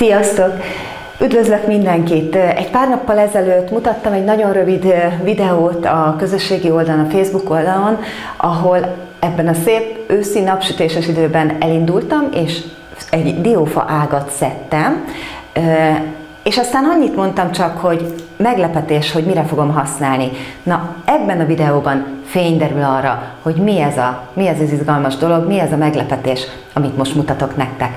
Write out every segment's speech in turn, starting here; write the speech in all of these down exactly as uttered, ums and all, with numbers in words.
Sziasztok! Üdvözlök mindenkit! Egy pár nappal ezelőtt mutattam egy nagyon rövid videót a közösségi oldalon, a Facebook oldalon, ahol ebben a szép őszi napsütéses időben elindultam, és egy diófa ágat szedtem, és aztán annyit mondtam csak, hogy meglepetés, hogy mire fogom használni. Na, ebben a videóban fény derül arra, hogy mi ez, a, mi ez az izgalmas dolog, mi ez a meglepetés, amit most mutatok nektek.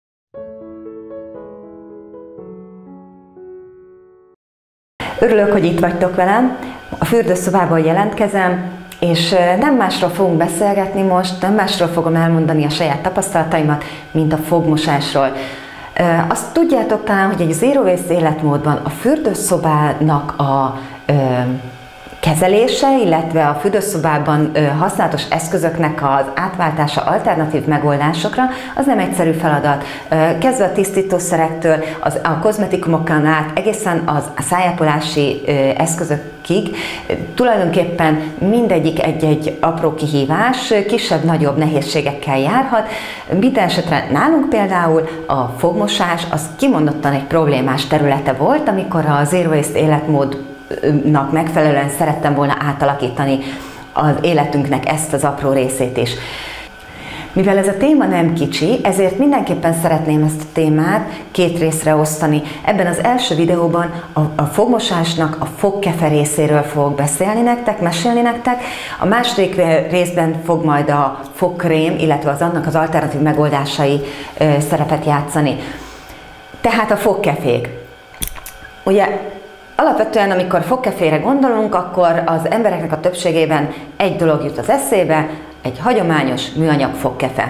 Örülök, hogy itt vagytok velem, a fürdőszobában jelentkezem, és nem másról fogunk beszélgetni most, nem másról fogom elmondani a saját tapasztalataimat, mint a fogmosásról. Azt tudjátok talán, hogy egy zero waste életmódban a fürdőszobának a ö, kezelése, illetve a fürdőszobában ö, használatos eszközöknek az átváltása alternatív megoldásokra, az nem egyszerű feladat. Ö, kezdve a tisztítószerektől, az, a kozmetikumokon át, egészen az, a szájápolási ö, eszközökig, ö, tulajdonképpen mindegyik egy-egy apró kihívás, kisebb-nagyobb nehézségekkel járhat. Minden esetre nálunk például a fogmosás az kimondottan egy problémás területe volt, amikor a zero waste életmód megfelelően szerettem volna átalakítani az életünknek ezt az apró részét is. Mivel ez a téma nem kicsi, ezért mindenképpen szeretném ezt a témát két részre osztani. Ebben az első videóban a, a fogmosásnak a fogkefe részéről fogok beszélni nektek, mesélni nektek. A második részben fog majd a fogkrém, illetve az annak az alternatív megoldásai ö, szerepet játszani. Tehát a fogkefék. Ugye, alapvetően, amikor fogkefére gondolunk, akkor az embereknek a többségében egy dolog jut az eszébe, egy hagyományos műanyag fogkefe.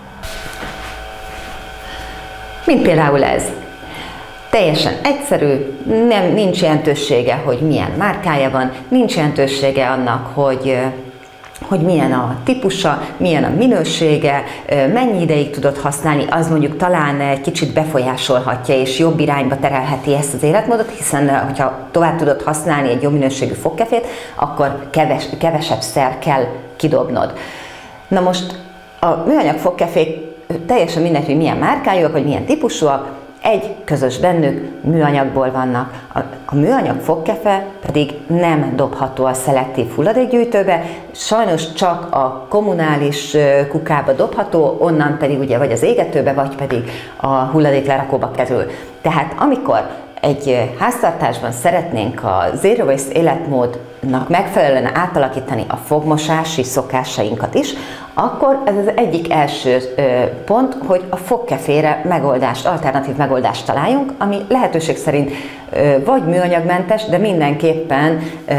Mint például ez. Teljesen egyszerű, nem, nincs jelentősége, hogy milyen márkája van, nincs jelentősége annak, hogy hogy milyen a típusa, milyen a minősége, mennyi ideig tudod használni, az mondjuk talán egy kicsit befolyásolhatja és jobb irányba terelheti ezt az életmódot, hiszen ha tovább tudod használni egy jó minőségű fogkefét, akkor keves, kevesebb szer kell kidobnod. Na most a műanyag fogkefék teljesen mindegy, hogy milyen márkájúak, vagy milyen típusúak, egy közös bennük, műanyagból vannak. A, a műanyag fogkefe pedig nem dobható a szelektív hulladékgyűjtőbe, sajnos csak a kommunális kukába dobható, onnan pedig ugye vagy az égetőbe, vagy pedig a hulladéklerakóba kerül. Tehát amikor egy háztartásban szeretnénk a zero waste életmódnak megfelelően átalakítani a fogmosási szokásainkat is, akkor ez az egyik első pont, hogy a fogkefére megoldást, alternatív megoldást találjunk, ami lehetőség szerint vagy műanyagmentes, de mindenképpen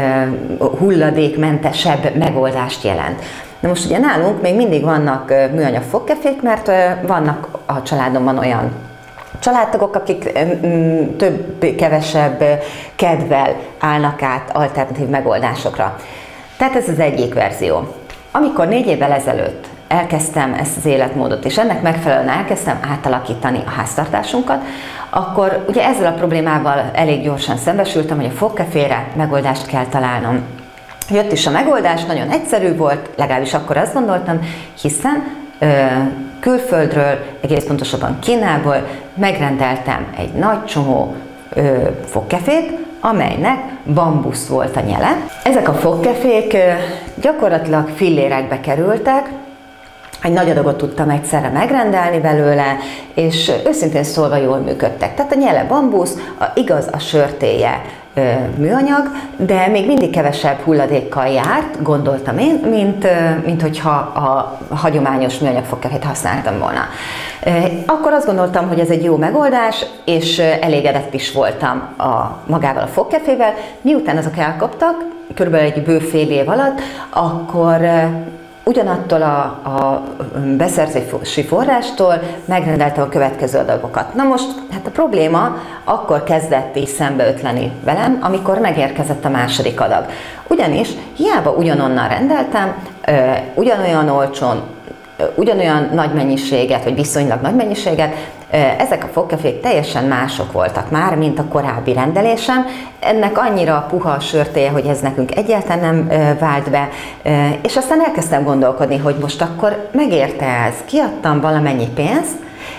hulladékmentesebb megoldást jelent. Na most ugye nálunk még mindig vannak műanyag fogkefék, mert vannak a családomban olyan családtagok, akik több-kevesebb kedvel állnak át alternatív megoldásokra. Tehát ez az egyik verzió. Amikor négy évvel ezelőtt elkezdtem ezt az életmódot, és ennek megfelelően elkezdtem átalakítani a háztartásunkat, akkor ugye ezzel a problémával elég gyorsan szembesültem, hogy a fogkefére megoldást kell találnom. Jött is a megoldás, nagyon egyszerű volt, legalábbis akkor azt gondoltam, hiszen ö, külföldről, egész pontosabban Kínából megrendeltem egy nagy csomó ö, fogkefét, amelynek bambusz volt a nyele. Ezek a fogkefék ö, gyakorlatilag fillérekbe kerültek, egy nagy adagot tudtam egyszerre megrendelni belőle, és őszintén szólva jól működtek. Tehát a nyele bambusz, a, igaz a sörtéje ö, műanyag, de még mindig kevesebb hulladékkal járt, gondoltam én, mint, ö, mint hogyha a hagyományos műanyag fogkefét használtam volna. Ö, akkor azt gondoltam, hogy ez egy jó megoldás, és elégedett is voltam a, magával a fogkefével. Miután azok elkaptak, körülbelül egy bő fél év alatt, akkor ugyanattól a, a beszerzési forrástól megrendeltem a következő adagokat. Na most, hát a probléma akkor kezdett is szembeötleni velem, amikor megérkezett a második adag. Ugyanis hiába ugyanonnan rendeltem, ugyanolyan olcsón, ugyanolyan nagy mennyiséget, vagy viszonylag nagy mennyiséget, ezek a fogkefék teljesen mások voltak már, mint a korábbi rendelésem. Ennek annyira puha a sörtéje, hogy ez nekünk egyáltalán nem vált be, és aztán elkezdtem gondolkodni, hogy most akkor megérte ez. Kiadtam valamennyi pénzt,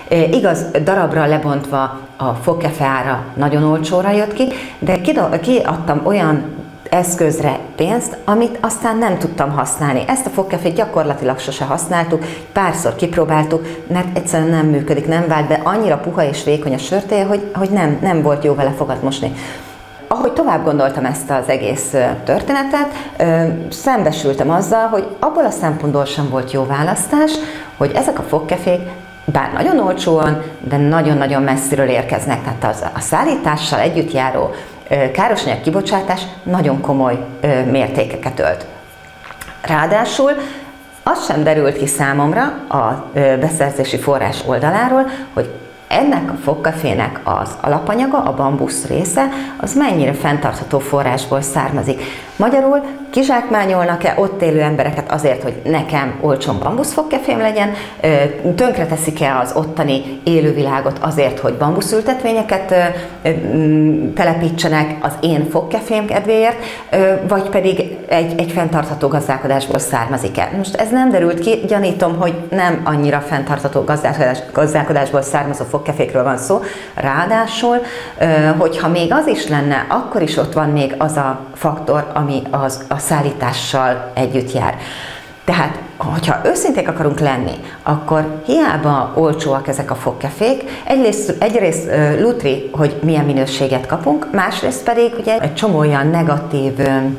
Igaz, darabra lebontva a fogkefe ára nagyon olcsóra jött ki, de kiadtam olyan eszközre pénzt, amit aztán nem tudtam használni. Ezt a fogkefét gyakorlatilag sose használtuk, párszor kipróbáltuk, mert egyszerűen nem működik, nem vált be, annyira puha és vékony a sörtéje, hogy, hogy nem, nem volt jó vele fogat mosni. Ahogy tovább gondoltam ezt az egész történetet, szembesültem azzal, hogy abból a szempontból sem volt jó választás, hogy ezek a fogkefék bár nagyon olcsóan, de nagyon-nagyon messziről érkeznek, tehát az, a szállítással együtt járó károsanyag kibocsátás nagyon komoly mértékeket ölt. Ráadásul az sem derült ki számomra a beszerzési forrás oldaláról, hogy ennek a fogkefének az alapanyaga, a bambusz része, az mennyire fenntartható forrásból származik. Magyarul kizsákmányolnak-e ott élő embereket azért, hogy nekem olcsón bambuszfogkefém legyen, tönkreteszik-e az ottani élővilágot azért, hogy bambuszültetvényeket telepítsenek az én fogkefém kedvéért, vagy pedig egy, egy fenntartható gazdálkodásból származik-e. Most ez nem derült ki, gyanítom, hogy nem annyira fenntartható gazdálkodás, gazdálkodásból származó fogkefékről van szó. Ráadásul, hogyha még az is lenne, akkor is ott van még az a faktor, ami az, a szállítással együtt jár. Tehát, hogyha őszinték akarunk lenni, akkor hiába olcsóak ezek a fogkefék, egyrészt, egyrészt lutri, hogy milyen minőséget kapunk, másrészt pedig ugye egy csomó olyan negatív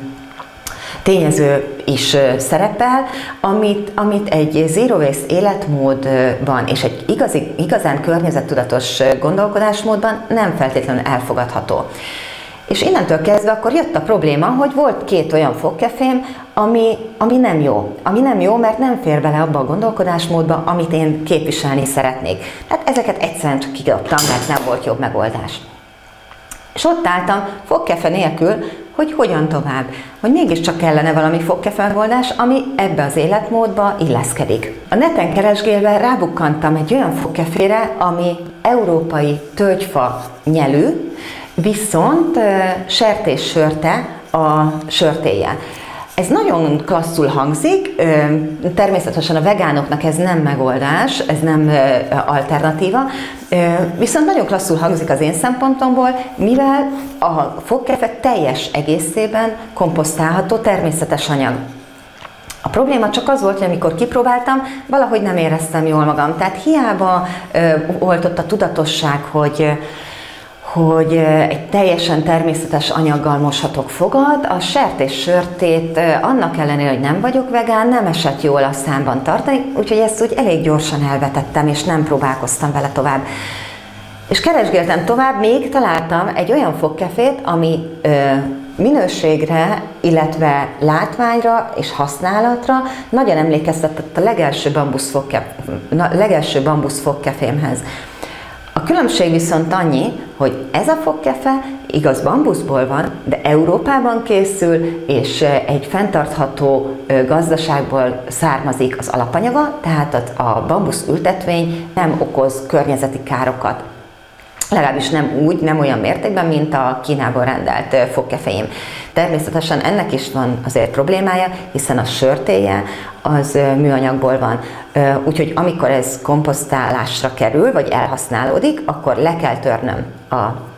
tényező is szerepel, amit, amit egy zero waste életmódban és egy igazi, igazán környezettudatos gondolkodásmódban nem feltétlenül elfogadható. És innentől kezdve akkor jött a probléma, hogy volt két olyan fogkefém, ami, ami nem jó. Ami nem jó, mert nem fér bele abba a gondolkodásmódba, amit én képviselni szeretnék. Tehát ezeket egyszerűen csak kidobtam, mert nem volt jobb megoldás. És ott álltam fogkefe nélkül, hogy hogyan tovább. Hogy mégiscsak kellene valami fogkefe megoldás, ami ebbe az életmódba illeszkedik. A neten keresgélve rábukkantam egy olyan fogkefére, ami európai tölgyfa nyelű, viszont sertéssörte a sörtéje. Ez nagyon klasszul hangzik, természetesen a vegánoknak ez nem megoldás, ez nem alternatíva, viszont nagyon klasszul hangzik az én szempontomból, mivel a fogkefe teljes egészében komposztálható természetes anyag. A probléma csak az volt, hogy amikor kipróbáltam, valahogy nem éreztem jól magam. Tehát hiába volt ott a tudatosság, hogy hogy egy teljesen természetes anyaggal moshatok fogad, a sertéssörtét annak ellenére, hogy nem vagyok vegán, nem esett jól a számban tartani, úgyhogy ezt úgy elég gyorsan elvetettem, és nem próbálkoztam vele tovább. És keresgéltem tovább, még találtam egy olyan fogkefét, ami ö, minőségre, illetve látványra és használatra nagyon emlékeztetett a legelső legelső bambuszfogkefémhez. A különbség viszont annyi, hogy ez a fogkefe igaz bambuszból van, de Európában készül, és egy fenntartható gazdaságból származik az alapanyaga, tehát a bambusz ültetvény nem okoz környezeti károkat. Legalábbis nem úgy, nem olyan mértékben, mint a Kínából rendelt fogkefeim. Természetesen ennek is van azért problémája, hiszen a sörtéje az műanyagból van. Úgyhogy amikor ez komposztálásra kerül, vagy elhasználódik, akkor le kell törnöm a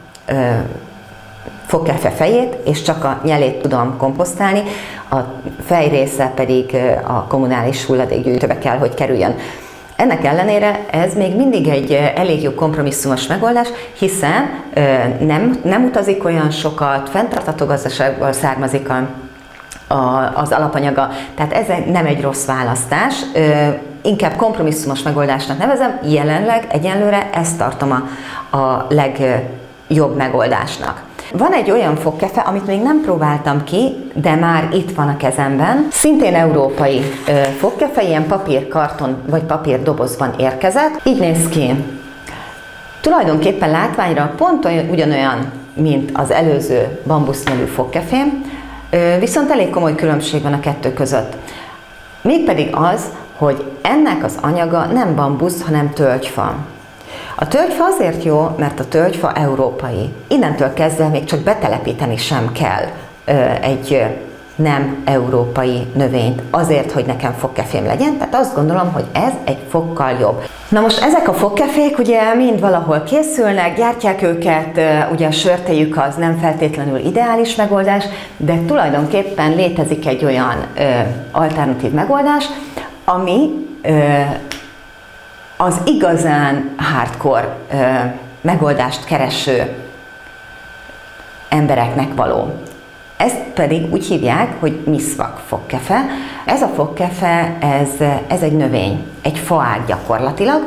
fogkefe fejét, és csak a nyelét tudom komposztálni, a fejrésze pedig a kommunális hulladékgyűjtőbe kell, hogy kerüljön. Ennek ellenére ez még mindig egy elég jó kompromisszumos megoldás, hiszen nem, nem utazik olyan sokat, fenntartható gazdaságból származik a, a, az alapanyaga, tehát ez nem egy rossz választás, inkább kompromisszumos megoldásnak nevezem, jelenleg egyenlőre ezt tartom a, a legjobb megoldásnak. Van egy olyan fogkefe, amit még nem próbáltam ki, de már itt van a kezemben. Szintén európai fogkefe, ilyen papírkarton vagy papírdobozban érkezett. Így néz ki. Tulajdonképpen látványra pont olyan, ugyanolyan, mint az előző bambusznyelű fogkefém, viszont elég komoly különbség van a kettő között. Mégpedig az, hogy ennek az anyaga nem bambusz, hanem tölgyfa. A tölgyfa azért jó, mert a tölgyfa európai. Innentől kezdve még csak betelepíteni sem kell egy nem európai növényt, azért, hogy nekem fogkefém legyen, tehát azt gondolom, hogy ez egy fokkal jobb. Na most ezek a fogkefék ugye mind valahol készülnek, gyártják őket, ugye a sörtejük az nem feltétlenül ideális megoldás, de tulajdonképpen létezik egy olyan ö, alternatív megoldás, ami ö, az igazán hardcore ö, megoldást kereső embereknek való. Ezt pedig úgy hívják, hogy miszvak fogkefe. Ez a fogkefe, ez, ez egy növény, egy faág gyakorlatilag,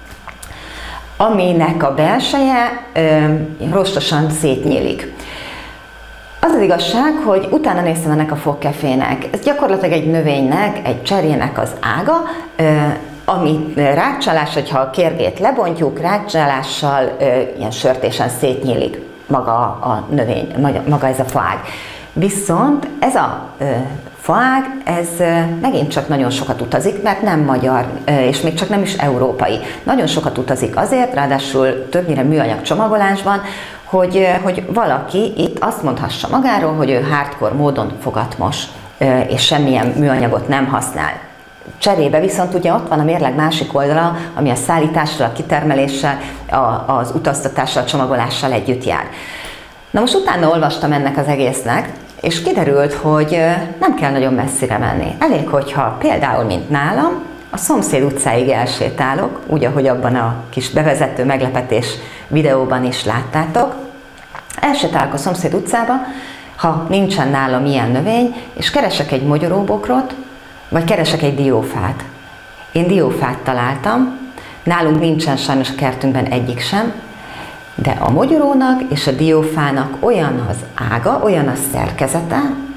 aminek a belseje ö, rostosan szétnyílik. Az az igazság, hogy utána néztem ennek a fogkefének. Ez gyakorlatilag egy növénynek, egy cserjének az ága, ö, ami rákcsálás, hogyha a kérgét lebontjuk, rákcsálással ö, ilyen sörtésen szétnyílik maga a növény, maga ez a faág. Viszont ez a ö, faág, ez ö, megint csak nagyon sokat utazik, mert nem magyar, ö, és még csak nem is európai. Nagyon sokat utazik azért, ráadásul többnyire műanyag csomagolásban, hogy, ö, hogy valaki itt azt mondhassa magáról, hogy ő hardcore módon fogatmos, ö, és semmilyen műanyagot nem használ. Cserébe viszont ugye ott van a mérleg másik oldala, ami a szállítással, a kitermeléssel, a, az utaztatással, a csomagolással együtt jár. Na most utána olvastam ennek az egésznek, és kiderült, hogy nem kell nagyon messzire menni. Elég, hogyha például, mint nálam, a szomszéd utcáig elsétálok, úgy, ahogy abban a kis bevezető meglepetés videóban is láttátok. Elsétálok a szomszéd utcába, ha nincsen nálam ilyen növény, és keresek egy mogyoróbokrot, vagy keresek egy diófát. Én diófát találtam, nálunk nincsen sajnos a kertünkben egyik sem, de a mogyorónak és a diófának olyan az ága, olyan a szerkezete,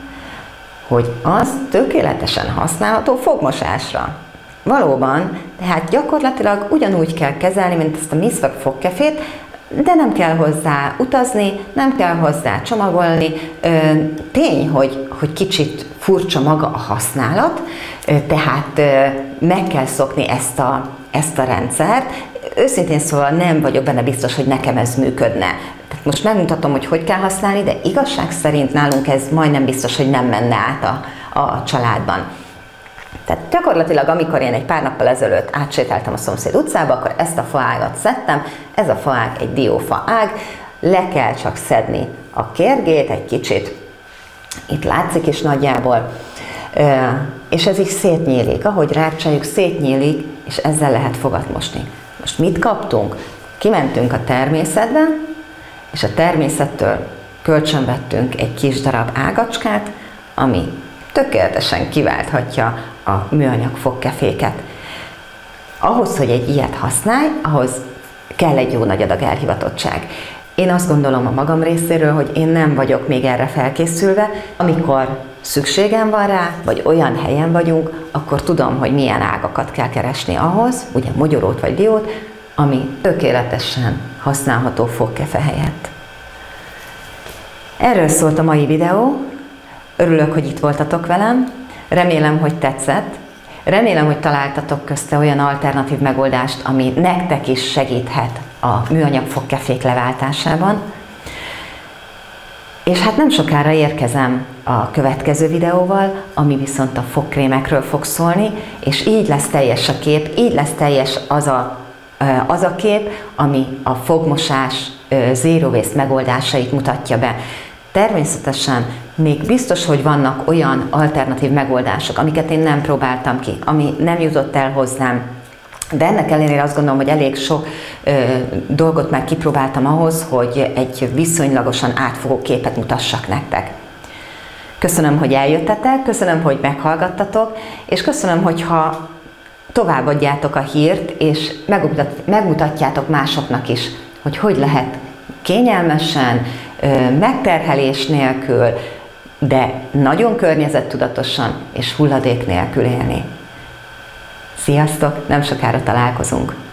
hogy az tökéletesen használható fogmosásra. Valóban, tehát gyakorlatilag ugyanúgy kell kezelni, mint ezt a miszvak fogkefét, de nem kell hozzá utazni, nem kell hozzá csomagolni. Tény, hogy, hogy kicsit furcsa maga a használat, tehát meg kell szokni ezt a, ezt a rendszert. Őszintén szóval nem vagyok benne biztos, hogy nekem ez működne. Tehát most megmutatom, hogy hogy kell használni, de igazság szerint nálunk ez majdnem biztos, hogy nem menne át a, a családban. Tehát gyakorlatilag, amikor én egy pár nappal ezelőtt átsétáltam a szomszéd utcába, akkor ezt a faágat szedtem, ez a faág egy diófa ág, le kell csak szedni a kérgét egy kicsit, itt látszik is nagyjából, és ez így szétnyílik, ahogy rákcsáljuk, szétnyílik, és ezzel lehet fogat mosni. Most mit kaptunk? Kimentünk a természetbe, és a természettől kölcsönvettünk egy kis darab ágacskát, ami tökéletesen kiválthatja a műanyag fogkeféket. Ahhoz, hogy egy ilyet használj, ahhoz kell egy jó nagy adag elhivatottság. Én azt gondolom a magam részéről, hogy én nem vagyok még erre felkészülve. Amikor szükségem van rá, vagy olyan helyen vagyunk, akkor tudom, hogy milyen ágakat kell keresni ahhoz, ugye mogyorót vagy diót, ami tökéletesen használható fogkefe helyett. Erről szólt a mai videó. Örülök, hogy itt voltatok velem. Remélem, hogy tetszett. Remélem, hogy találtatok közte olyan alternatív megoldást, ami nektek is segíthet a műanyag fogkefék leváltásában. És hát nem sokára érkezem a következő videóval, ami viszont a fogkrémekről fog szólni, és így lesz teljes a kép, így lesz teljes az a, az a kép, ami a fogmosás zero waste megoldásait mutatja be. Természetesen még biztos, hogy vannak olyan alternatív megoldások, amiket én nem próbáltam ki, ami nem jutott el hozzám, de ennek ellenére azt gondolom, hogy elég sok ö, dolgot már kipróbáltam ahhoz, hogy egy viszonylagosan átfogó képet mutassak nektek. Köszönöm, hogy eljöttetek, köszönöm, hogy meghallgattatok, és köszönöm, hogyha továbbadjátok a hírt, és megmutat, megmutatjátok másoknak is, hogy hogy lehet kényelmesen, megterhelés nélkül, de nagyon környezettudatosan és hulladék nélkül élni. Sziasztok, nem sokára találkozunk!